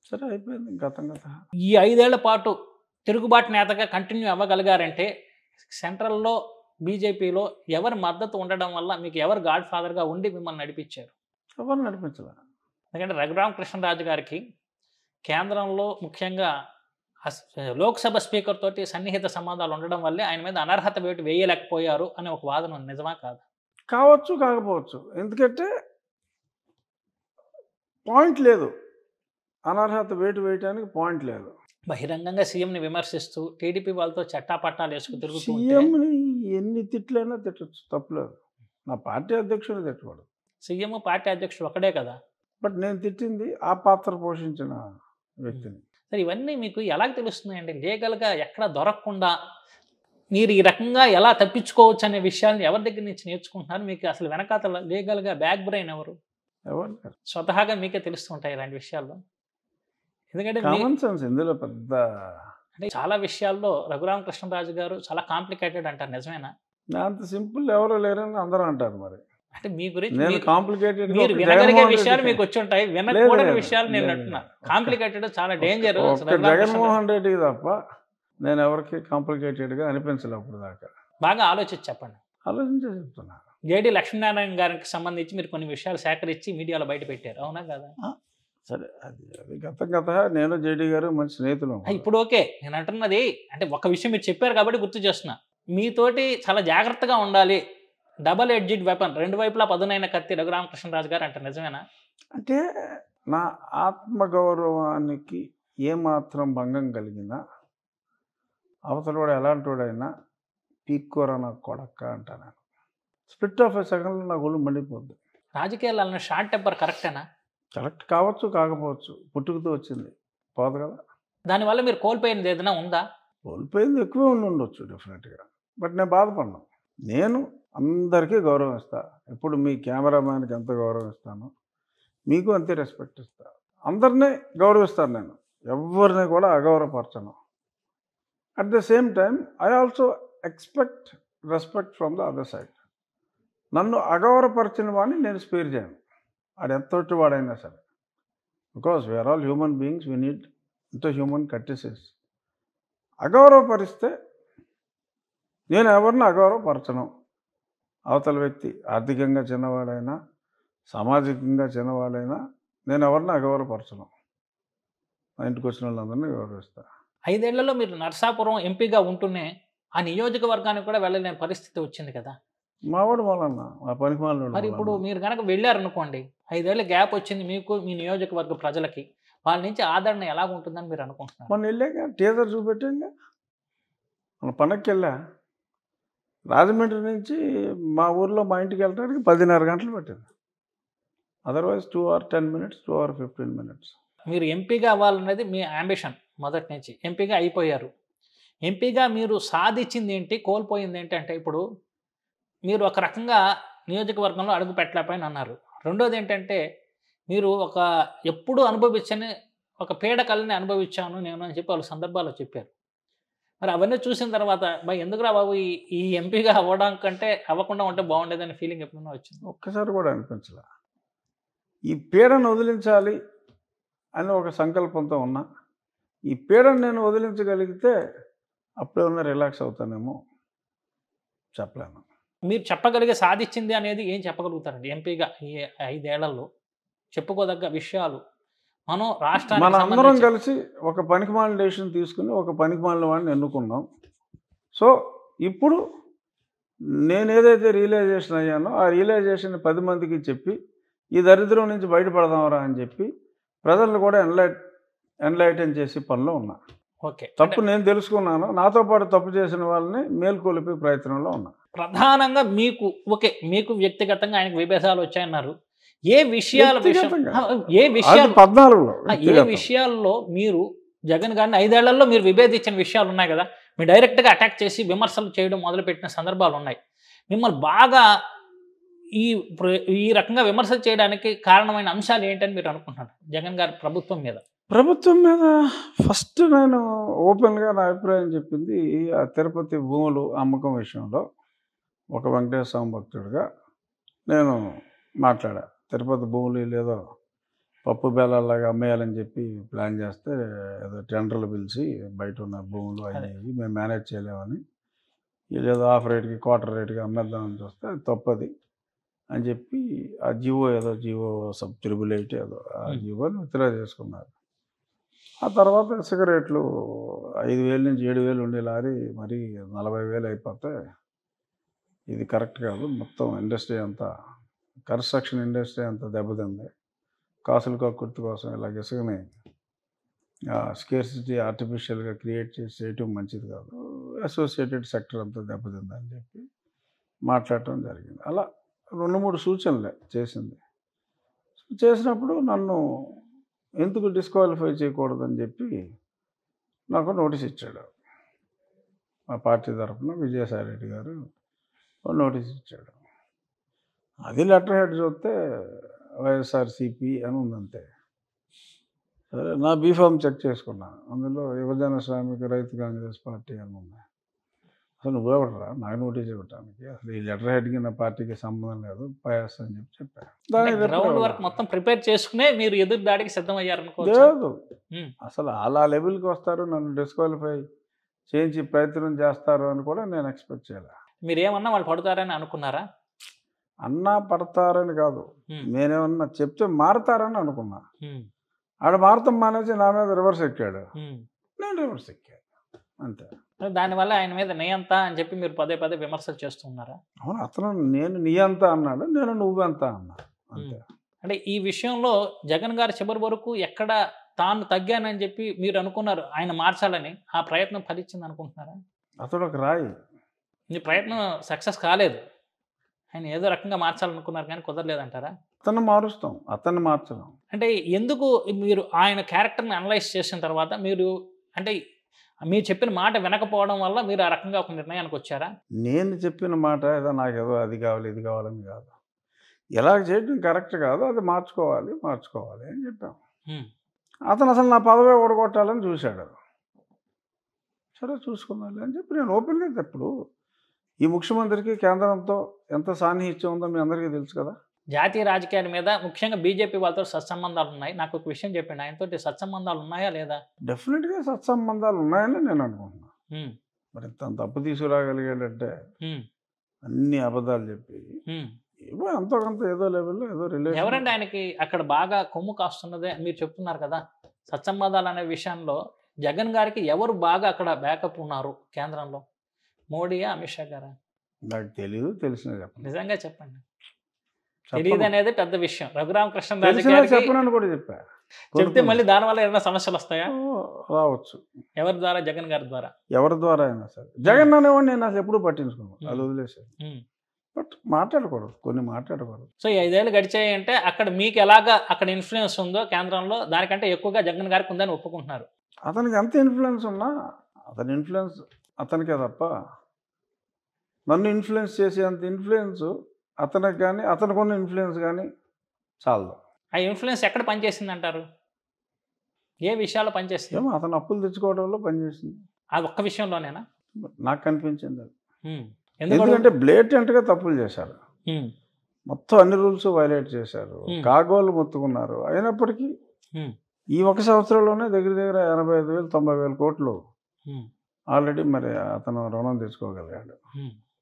సరే అయిపోయింది గతం గత. ఈ 5 ఏళ్ల పాటు తిరుగుబాటు నేతగా కంటిన్యూ అవ్వగలిగారంటే సెంట్రల్‌లో బీజేపీలో ఎవరి మద్దతు ఉండడం వల్ల మీకు ఎవరు గాడ్ ఫాదర్‌గా ఉండి మిమ్మల్ని నడిపించారు? ఎవరు నడిపించలే. ఎందుకంటే రఘురామకృష్ణరాజు గారికి కేంద్రంలో ముఖ్యంగా లోక్సభ స్పీకర్ తోటి సన్నిహిత సంబంధాలు ఉండడం వల్లే ఆయన మీద అనర్హత వేటు వేయలేకపోయారు అనే ఒక వాదన ఉంది. నిజమా కాదా? కావచ్చు, కాకపోవచ్చు. ఎందుకంటే పాయింట్ లేదు. అనర్హత వేటు వేయటానికి పాయింట్ లేదు. బహిరంగంగా సీఎంని విమర్శిస్తూ టీడీపీ వాళ్ళతో చట్టాపట్టాలు వేసుకు తిరుగుతూ ఉంటే సీఎంని ఎన్ని తిట్లైనా తిట్టచ్చు, తప్పులేదు. నా పార్టీ అధ్యక్షుడు తిట్టకూడదు. సీఎం పార్టీ అధ్యక్షుడు ఒకడే కదా. బట్ నేను తిట్టింది ఆ పాత్ర పోషించిన వ్యక్తిని. సరే, ఇవన్నీ మీకు ఎలా తెలుస్తున్నాయండి? లీగల్గా ఎక్కడ దొరకకుండా మీరు ఈ రకంగా ఎలా తప్పించుకోవచ్చు అనే విషయాన్ని ఎవరి దగ్గర నుంచి నేర్చుకుంటున్నారు? మీకు అసలు వెనకాతల లీగల్గా బ్యాక్ బ్రెయిన్ ఎవరు? ఎవరు స్వతహాగా మీకే తెలుస్తుంటాయి ఇలాంటి విషయాల్లో. ఎందుకంటే కామన్ సెన్స్ ఇందులో పెద్ద అంటే చాలా విషయాల్లో రఘురామకృష్ణరాజు గారు చాలా కాంప్లికేటెడ్ అంటారు. నిజమేనా? నా అంత సింపుల్ ఎవరో లేరని అందరూ అంటారు. మరి అంటే మీ గురించి నేను కాంప్లికేటెడ్ మీరు వినగలిగే విషయాలు మీకు వచ్చి ఉంటాయి, వినకూడని విషయాలు నేను అంటున్నా. కాంప్లికేటెడ్ చాలా డేంజర్. జగన్మోహన్ రెడ్డికి తప్ప నేను ఎవరికి కాంప్లికేటెడ్గా అనిపించలే అప్పుడు దాకా. బాగా ఆలోచించి చెప్పండి. ఆలోచించే చెప్తున్నా. జేడి లక్ష్మీనారాయణ గారికి సంబంధించి మీరు కొన్ని విషయాలు సేకరించి మీడియాలో బయట పెట్టారు, అవునా కదా? సరే, అది గతం గత. నేను జేడీ గారు మంచి స్నేహితులు. ఇప్పుడు ఓకే, నేను అంటున్నది అంటే ఒక విషయం మీరు చెప్పారు కాబట్టి గుర్తు చేస్తున్నా. మీతోటి చాలా జాగ్రత్తగా ఉండాలి, డబల్ ఎడ్జిడ్ వెపన్, రెండు వైపులా పదునైన కత్తి రఘురామకృష్ణరాజు గారు అంటారు. నిజమేనా? అంటే నా ఆత్మగౌరవానికి ఏమాత్రం భంగం కలిగినా అవతలవాడు ఎలాంటి వాడైనా పీక్కోరా నా కొడక్క అంటాను. స్ప్లిట్ ఆఫ్ ఎ సెకండ్లో నాకు ఒళ్ళు మండిపోద్ది. రాజకీయాల్లో షార్ట్ టెంపర్ కరెక్టేనా? కరెక్ట్ కావచ్చు, కాకపోవచ్చు. పుట్టుకతో వచ్చింది, పోదు కదా. దానివల్ల మీరు కోల్పోయింది ఏదైనా ఉందా? కోల్పోయింది ఎక్కువే ఉండొచ్చు డెఫినెట్గా. బట్ నేను బాధపడ్డాను. నేను అందరికీ గౌరవం ఇస్తాను. ఇప్పుడు మీ కెమెరామ్యాన్కి ఎంత గౌరవం ఇస్తానో మీకు అంతే రెస్పెక్ట్ ఇస్తాను. అందరినీ గౌరవిస్తాను. నేను ఎవరిని కూడా అగౌరవపరచను. At the same time I also expect respect from the other side. నన్ను అగౌరవపరిచిన వాడిని నేను స్పేర్ చేయను, అది ఎంతటి వాడైనా సరే. Because we are all human beings, we need ఇంత హ్యూమన్ కర్టిసిస్. అగౌరవపరిస్తే నేను ఎవరిని అగౌరవపరచను. అవతల వ్యక్తి ఆర్థికంగా చిన్నవాడైనా సామాజికంగా చిన్నవాడైనా నేను ఎవరిని అగౌరవపరచను. మా ఇంటికి వచ్చిన వాళ్ళందరినీ గౌరవిస్తాను. 5 ఏళ్లలో మీరు నర్సాపురం ఎంపీగా ఉంటూనే ఆ నియోజకవర్గానికి కూడా వెళ్ళలేని పరిస్థితి వచ్చింది కదా. మావాడు వాళ్ళన్న, మా పనికి వాళ్ళు. మరి ఇప్పుడు మీరు కనుక వెళ్ళారనుకోండి, 5 ఏళ్ళ గ్యాప్ వచ్చింది మీకు, మీ నియోజకవర్గ ప్రజలకి. వాళ్ళ నుంచి ఆదరణ ఎలాగుంటుందని మీరు అనుకుంటున్నారు? మొన్న వెళ్ళాక టీజర్ చూపెట్టంగా మన పండగకి వెళ్ళా. రాజమండ్రి నుంచి మా ఊర్లో మా ఇంటికి వెళ్ళడానికి 10:30 గంటలు పట్టింది. Otherwise 2 or 10 minutes, 2 or 15 minutes. మీరు ఎంపీగా అవ్వాలనేది మీ అంబిషన్ మొదటి నుంచి. ఎంపీగా అయిపోయారు. ఎంపీగా మీరు సాధించింది ఏంటి, కోల్పోయింది ఏంటి అంటే, ఇప్పుడు మీరు ఒక రకంగా నియోజకవర్గంలో అడుగు పెట్టలేకపోయిన అన్నారు. రెండోది ఏంటంటే, మీరు ఒక ఎప్పుడు అనుభవించని ఒక పీడకలని అనుభవించాను నేను అని చెప్పి వాళ్ళ సందర్భాల్లో చెప్పారు. మరి అవన్నీ చూసిన తర్వాత ఎందుకురా బాబు ఈ ఎంపీగా అవ్వడం కంటే అవ్వకుండా ఉంటే బాగుండేదని ఫీలింగ్ ఎప్పుడైనా వచ్చింది? ఒక్కసారి కూడా అనిపించలే. ఈ పీడను వదిలించాలి అని ఒక సంకల్పంతో ఉన్నా. ఈ పీడను నేను వదిలించగలిగితే అప్పుడేమన్నా రిలాక్స్ అవుతానేమో చెప్పలేను. మీరు చెప్పగలిగే సాధించింది అనేది ఏం చెప్పగలుగుతారండి ఎంపీగా ఈ 5 ఏళ్లలో చెప్పుకోదగ్గ విషయాలు? మనం రాష్ట్రానికి మన అందరం కలిసి ఒక పనికిమాలిన డెసిషన్ తీసుకుని ఒక పనికిమాలిన వాడిని ఎన్నుకున్నాం. సో ఇప్పుడు నేను ఏదైతే రియలైజేషన్ అయ్యానో ఆ రియలైజేషన్ 10 మందికి చెప్పి ఈ దరిద్రం నుంచి బయటపడదాంరా అని చెప్పి ప్రజలను కూడా ఎన్లైటన్ చేసి పనిలో ఉన్నా. ఓకే, తప్పు నేను తెలుసుకున్నాను. నాతో పాటు తప్పు చేసిన వాళ్ళని మేల్కొలిపే ప్రయత్నంలో ఉన్నా. ప్రధానంగా మీకు వ్యక్తిగతంగా ఆయనకు విభేదాలు వచ్చాయన్నారు. ఏ విషయాల్లో మీరు జగన్ గారిని 5 ఏళ్లలో మీరు విభేదించిన విషయాలు ఉన్నాయి కదా, మీరు డైరెక్ట్గా అటాక్ చేసి విమర్శలు చేయడం మొదలుపెట్టిన సందర్భాలు ఉన్నాయి. మిమ్మల్ని బాగా ఈ రకంగా విమర్శలు చేయడానికి కారణమైన అంశాలు ఏంటని మీరు అనుకుంటున్నారు జగన్ గారి ప్రభుత్వం మీద? ప్రభుత్వం మీద ఫస్ట్ నేను ఓపెన్గా నా అభిప్రాయం చెప్పింది ఆ తిరుపతి భూములు అమ్మకం విషయంలో ఒక వెంకటేశ్వర స్వామి భక్తుడిగా నేను మాట్లాడా. తిరుపతి భూములు లేదో పప్పు బేలాల్లాగా అమ్మేయాలని చెప్పి ప్లాన్ చేస్తే ఏదో టెండర్లు పిలిచి బయట ఉన్న భూములు అదే. అవి మేము మేనేజ్ చేయలేమని వీళ్ళేదో హాఫ్ రేట్కి క్వార్టర్ రేట్కి అమ్మేద్దామని చూస్తే అది తప్పది అని చెప్పి ఆ జివో సబ్ 888 ఏదో ఆ జివోని విత్డ్రా చేసుకున్నారు. ఆ తర్వాత సిగరెట్లు 5,000 నుంచి 7,000 ఉండే లారీ మరి 40,000 అయిపోతే ఇది కరెక్ట్ కాదు. మొత్తం ఇండస్ట్రీ అంతా కన్స్ట్రక్షన్ ఇండస్ట్రీ అంతా దెబ్బతింది. కాసులు కక్కుర్తి కోసం ఇలాగ ఇసుకని స్కేర్సిటీ ఆర్టిఫిషియల్గా క్రియేట్ చేసి చేయటం మంచిది కాదు. అసోసియేటెడ్ సెక్టర్ అంతా దెబ్బతిందని చెప్పి మాట్లాడటం జరిగింది. అలా 2-3 సూచనలే చేసింది. చేసినప్పుడు నన్ను ఎందుకు డిస్క్వాలిఫై చేయకూడదని చెప్పి నాకు నోటీస్ ఇచ్చాడు. మా పార్టీ తరఫున విజయసాయి రెడ్డి గారు నోటీస్ ఇచ్చాడు. అది లెటర్ హెడ్ చూస్తే వైఎస్ఆర్సీపీ అని ఉందంతే. సరే నా బీఫామ్ చెక్ చేసుకున్నా. అందులో యువజన శ్రామిక రైతు కాంగ్రెస్ పార్టీ అని ఉంది. అసలు నువ్వెవడరా నాకు నోటీస్ ఇవ్వటానికి? అసలు ఈ లెటర్ హెడ్కి నా పార్టీకి సంబంధం లేదు, పయాస్ అని చెప్పాను. దానికి గ్రౌండ్ వర్క్ మొత్తం ప్రిపేర్ చేసుకునే మీరు ఎదురు దాడికి సిద్ధమయ్యారనుకో. లేదు, అసలు అలా లెవెల్కి వస్తారు, నన్ను డిస్క్వాలిఫై చేయించి ప్రయత్నం చేస్తారు అని కూడా నేను ఎక్స్పెక్ట్ చేయాలి. మీరు ఏమన్నా వాళ్ళు పడతారని అనుకున్నారా? అన్నా పడతారని కాదు, నేనేమన్నా చెప్తే మారతారని అనుకున్నా. ఆడ మారతం మానేసి నా మీద రివర్స్ ఎక్కాడు, నేను రివర్స్ ఎక్కాను అంతే. దానివల్ల ఆయన మీద నియంత అని చెప్పి మీరు పదే పదే విమర్శలు చేస్తున్నారా? అవును, అతను నేను నీ అంత అన్నాడు, నేను నువ్వెంత అన్నా అంతే. అంటే ఈ విషయంలో జగన్ గారు చివరి వరకు ఎక్కడ తాను తగ్గానని చెప్పి మీరు అనుకున్నారు ఆయన మార్చాలని, ఆ ప్రయత్నం ఫలించింది అనుకుంటున్నారా? అతడు ఒక రాయి. ఈ ప్రయత్నం సక్సెస్ కాలేదు, ఆయన ఏదో రకంగా మార్చాలనుకున్నారు కానీ కుదరలేదంటారా? అతన్ని మారుస్తాం, అతన్ని మార్చడం. అంటే ఎందుకు మీరు ఆయన క్యారెక్టర్ని అనలైజ్ చేసిన తర్వాత మీరు అంటే మీరు చెప్పిన మాట వినకపోవడం వల్ల మీరు ఆ రకంగా ఒక నిర్ణయానికి వచ్చారా? నేను చెప్పిన మాట ఏదో నాకేదో అది కావాలి ఇది కావాలని కాదు, ఇలాగ చేయడం కరెక్ట్ కాదు, అది మార్చుకోవాలి అని చెప్పాము. అతను అసలు నా పదవి ఓడగొట్టాలని చూశాడు. సరే చూసుకున్నాను అని చెప్పి నేను ఓపెన్గా ఇప్పుడు ఈ ముఖ్యమంత్రికి కేంద్రంతో ఎంత సాన్నిహిత్యం ఉందో మీ అందరికీ తెలుసు కదా. జాతీయ రాజకీయాల మీద ముఖ్యంగా బీజేపీ వాళ్ళతో సత్సంబంధాలు ఉన్నాయి. నాకు ఒక విషయం చెప్పండి, ఆయనతో సత్సంబంధాలు ఉన్నాయా లేదా? డెఫినెట్గా సత్సంబంధాలు ఉన్నాయని నేను అనుకుంటున్నాను. మరి తను తప్పు తీసుకురాగలిగాడంటే అన్ని అబద్ధాలు చెప్పి ఏమో ఎంతో కొంత ఏదో లెవెల్లో ఏదో రిలేషన్. ఎవరంటే ఆయనకి అక్కడ బాగా కొమ్ము కాస్తున్నదే మీరు చెప్తున్నారు కదా. సత్సంబంధాలు అనే విషయంలో జగన్ గారికి ఎవరు బాగా అక్కడ బ్యాకప్ ఉన్నారు కేంద్రంలో? మోడీయా, అమిత్ షా గారా? నాకు తెలీదు, తెలిసిన చెప్పండి. నిజంగా చెప్పండి. తెలియదు అనేది పెద్ద విషయం. రఘురామకృష్ణరాజు గారికి చెప్పనని కూడా చెప్పా. చెప్తే మళ్ళీ దానివల్ల ఏమైనా సమస్యలు వస్తాయా? రావచ్చు. ఎవరి ద్వారా? జగన్ గారి ద్వారా. ఎవరి ద్వారా అయినా సరే. జగన్ అనేవాడిని నేను అసలు ఎప్పుడు పట్టించుకున్నాను, అది వదిలేసాను. బట్ మాట్లాడకూడదు, కొన్ని మాట్లాడకూడదు. సో ఈ 5 ఏళ్ళు గడిచాయి అంటే అక్కడ మీకు ఎలాగా అక్కడ ఇన్ఫ్లుయెన్స్ ఉందో కేంద్రంలో దానికంటే ఎక్కువగా జగన్ గారికి ఉందని ఒప్పుకుంటున్నారు. అతనికి ఎంత ఇన్ఫ్లుయెన్స్ ఉన్నా అతని ఇన్ఫ్లుయెన్స్ అతనికే తప్ప నన్ను ఇన్ఫ్లుయెన్స్ చేసే అంత ఇన్ఫ్లుయెన్స్ అతనికి కానీ అతనికి ఉన్న ఇన్ఫ్లుయెన్స్ కానీ చాలదు. ఆ ఇన్ఫ్లుయెన్స్ ఎక్కడ పనిచేసింది అంటారు? ఏ విషయాల్లో పనిచేస్తుంది? ఏమో అతను అప్పులు తెచ్చుకోవడంలో పనిచేసింది. అది ఒక్క విషయంలోనేనా? నాకు కనిపించింది అది. ఎందుకంటే ఎందుకంటే బ్లేటెంట్గా తప్పులు చేశారు, మొత్తం అన్ని రూల్స్ వైలేట్ చేశారు, కాగోలు మొత్తుకున్నారు. అయినప్పటికీ ఈ 1 సంవత్సరంలోనే దగ్గర 85,000 90,000 కోట్లు ఆల్రెడీ మరి అతను రుణం తెచ్చుకోగలిగాడు.